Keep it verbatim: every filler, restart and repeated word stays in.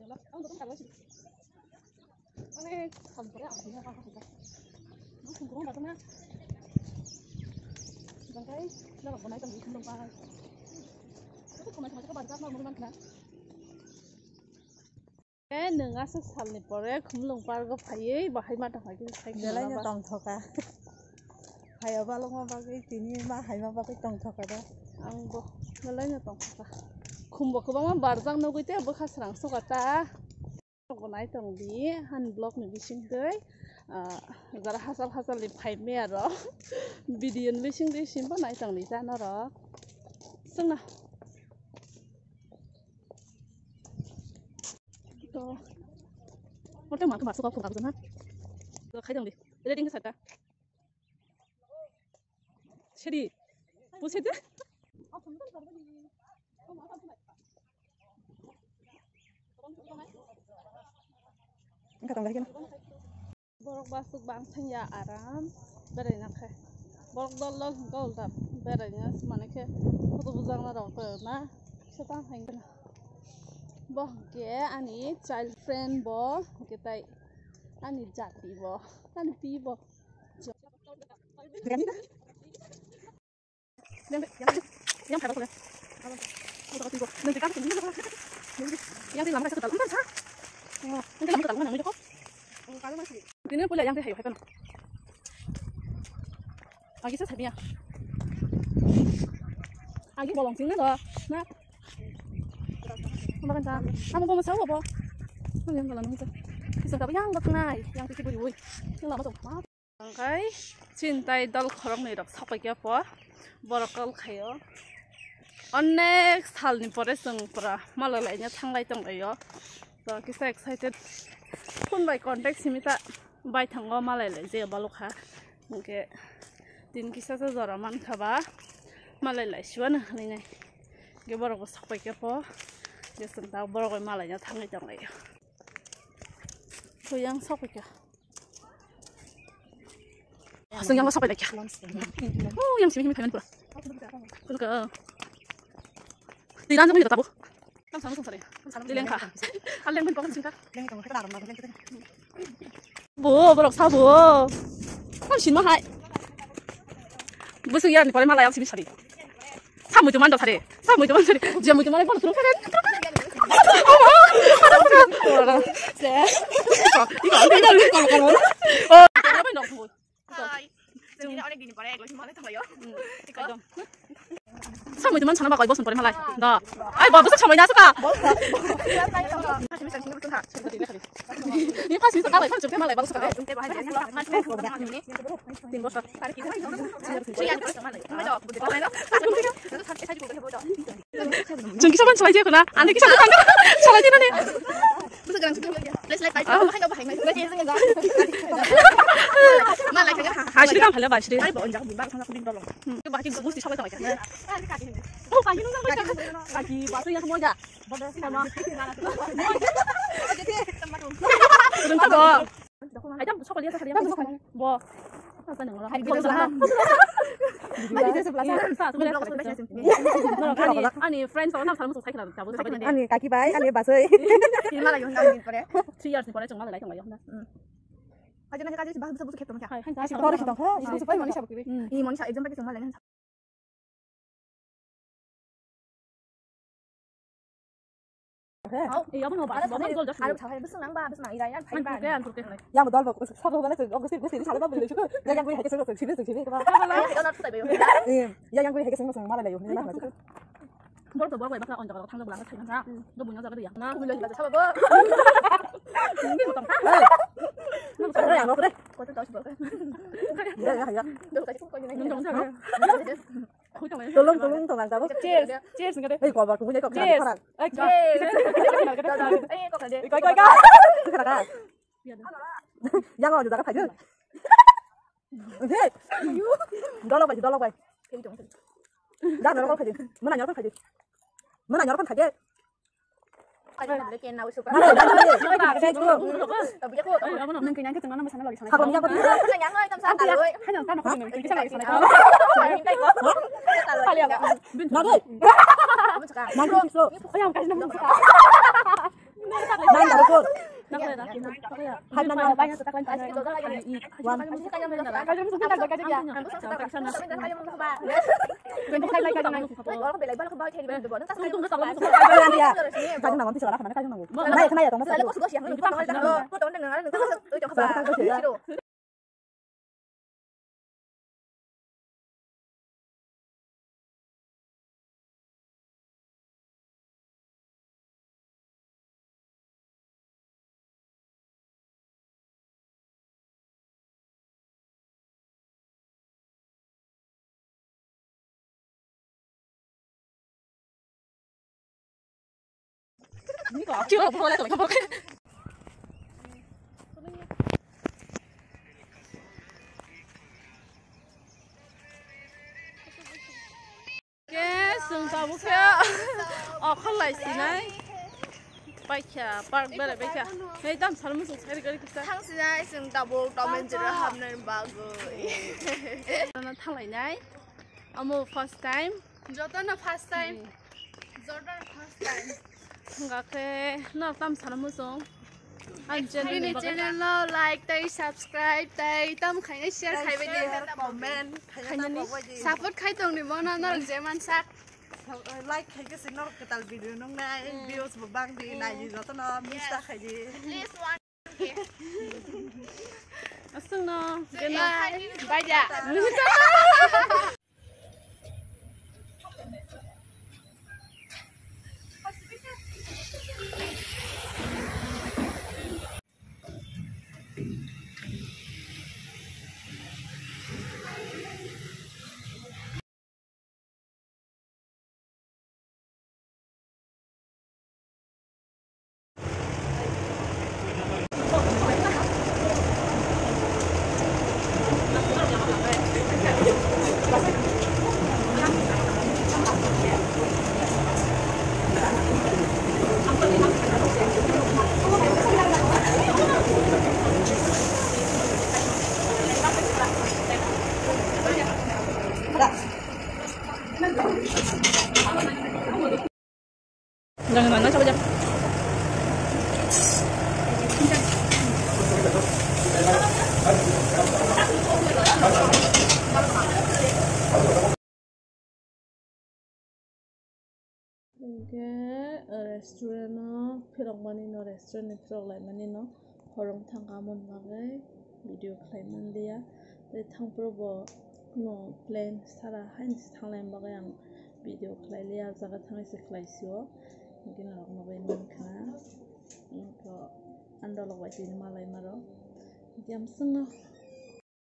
Aneh, sampai aku punya apa kita? Mas kurang datang ya. Bangkai, dah nggak pernah tanggung belum pas. Itu kemarin kemarin baca mau mau mana? Eh, nengah sesal nih pore, kumlung pargo payah, bahaya mata lagi. Jalannya tong thoka. Hai apa lo mau pakai sini mah hai mau pakai tong thoka dah. Anggo, jalannya tong thoka. Kumbo kumbo mah barzang nunggu itu ya bekas langsung kata. Aku naik tong di han blog nih bising deh. Zara hasal hasal di five meter. Video nih bising deh simpan naik tong di sana roh. Senang. Tuh. Orang mak masuk aku nggak benar. Tuh kayak tong di. Jadi tinggal saja. Jadi, buset deh. Enggak tong lagi kan? Borok basuk bangsan ya aram, berenya ke. Borok dolok goldap, berenya semana ke. Foto buzang na rok na, setang hengkena. Boh ke ani child friend boh, kita ani jati boh, ani pi boh. Yang yang yang kata boleh. Foto tibo. Nanti kan ini lah. Yang di lama kasih ketal. Entar oh, nanti lama ketal mana ini kok? Oh, kalau masih. Ini boleh yang teh ayo, kan. Lagi saya sabia. Lagi bolong sini loh. Nah. Makan ta. Kamu mau masak apa? Ini yang kalau nunggu. Bisa tapi yang gak naik, yang tiba tiba. Ini lama tuh. Maaf. Bangkai cintai dal korong nih dok. Sampai apa? Borokal kayo. Onek hal ni pore seng pura malah lainnya tanggai tong ayo. So kita excited. Pun by contact simita by tanggo malah lain je balok ha. Mungkin din kisah sezaraman kaba malah lain siapa nih nih. Gue borok sampai kepo. Gue sentau borok malahnya tanggai tong ayo. So yang sampai ke. Asal yang sampai lagi. Oh, yang sini kami pengen pula. Pula. Di dalam itu tabu. Kamu sama sama saya. Di lengkap. Al lengkap kau singkat. Lengkap kita dalam lagi kita. Bu, borok sabu. Kamu sini mah hai. Busuk ya ni paling malah yang sini cari. Samu cuma dah cari. Samu cuma cari. Jam cuma lagi terus kan. Oh, saya. Ini kalau ini kalau kalau. Oh, apa nak buat? Jadi orang gini pada ekor cuma ada tahu ya. Ikut. Sama cuma cina bagai bos pun malai. Dah. Ay, bawa besar sama ini asal. Ini kasih sekali kan cuma malai bagus sekali. Tim bos. Jengki sama celai dia kena. Anda kisah kan? Celai dia nih. Besar kan cukup. Let's let baik. Hai kau baik. Let's jadi sengaja. Malai kan? Hasil kan halal hasil. Ay, bawa jangan bimbang sama bimbang. Itu baca buku di sampai sampai kan. Oh, pagi nunggu kan. Pagi basu yang semua aja. Bodoh sama. Bentar dong. Ayo coba lihat sekali. Bo. Apa nih orang? Hari sebelah. Hari sebelah. Sebelah. Ani friends orang sama sama sekali cabut sampai ini. Ani kaki baik, ani basu. Ini malah yang nangis pada. Three years nih pada cuma lagi tengah ya. Aja nanti kaji bahas besar besar ketemu ya. Hai, hai. Orang kita. Ini supaya manusia begini. Ini manusia exam pakai cuma lagi. Oh, iya apa ngobat? Bapak itu udah. Harus cari besar nambah, besar nambah. Iya, pakai pakai. Yang turki nih. Yang betul bagus. Satu mana tuh? Aku sih, gue sih salah bapak beli juga. Yang yang gue hebat sih, sih sih sih. Kalau kita nanti tahu ya. Iya, yang gue hebat sih masuk malah layu. Ini mana tuh? Baru tuh baru gue bakal onjak tangga belakang saya kan. Gue punya jaga dia. Nah, gue bilang kita coba. Ini potong. Ada yang apa deh? Kau tuh tahu coba. Iya, iya, iya. Dulu kasih kau ini. Tolong, tolong, tolong tahu. Cheers, cheers nggak deh. Eh, gua baru punya kok. Cheers. Eh, cheers. Eh, kok ada. Kau kau kau. Kenapa? Yang mau juga kan Oke. Dolok aja, dolok aja. Dah, dolok aja. Mana nyorok aja. Mana nyorok aja. Ada lagi yang nawas super. Mana dah. Saya dulu. Tapi aku, mungkin yang kita nggak sana lagi sana. Kalau yang apa? Aku yang nggak sama sana. Hanya kan aku yang kita lagi sana. Kali ya. Nado. Nado sih. Oh yang kasih nama. Nine double four. Nak boleh dah. Tak boleh. Five nine one. Banyak setak lantai. Itu lagi ada. One. Habis kaya mana? Kaya mana sudah dah kaya dia. Kaya sana. Kaya mana ba? Twenty five lagi nak. Orang beli balik kembali di bawah. Nanti Tunggu tunggu tak boleh. Kaya nanti ya. Kaya nang nanti sila kaya kaya nang. Nay kaya ya tong Selalu masuk. kau suka siang. Kau tahu dah. Kau tahu dengan orang itu itu kau ba. Ni kau chưa boleh boleh kau boleh. Cái sừng tàu bút kia, ở không lại gì này, bay kia, bay bay lại bay kia, cái đám sao mới sụt cái cái cái Thang si nai sing double domain jadi ham nan bagus. nó thằng lại này, amo first time, Jordan na first time. Jordan first time. nggak ke, nó đám sao mới sụt, anh trên Ini này channel lo like tay subscribe tay tâm khai na share khai video comment khai na support khai tong ni mona na jeman sak Like kaya kasi nor katal video nung na views babang di na gì đó nó mista kaya gì. please one sừng nó, cái nó, bye ja jangan mana coba jam. Oke, restoran no, pirong mani no restoran ni pirong lai mani no, horong thang kamun bagai video klaiman dia, dari thang probo no plan sara hain thang lai bagai yang video klai liya jaga thang isi klai siyo, mungkin orang nabai man kana, ko anda lawai sini malai maro, jam sengah